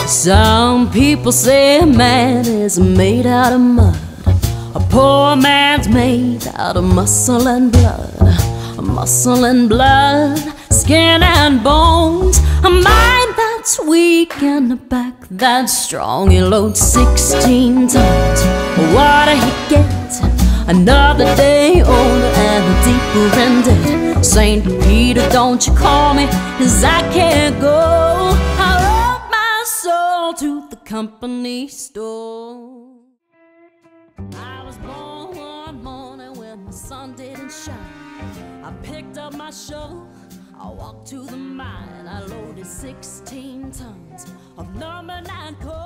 Some people say a man is made out of mud. A poor man's made out of muscle and blood. Muscle and blood, skin and bones. A mind that's weak and a back that's strong. He loads 16 tons. What he gets? Another day older and deeper in debt. St. Peter, don't you call me, 'cause I can't go. I owe my soul to the company store. I was born one morning when the sun didn't shine. I picked up my shovel, I walked to the mine. I loaded 16 tons of number 9 coal.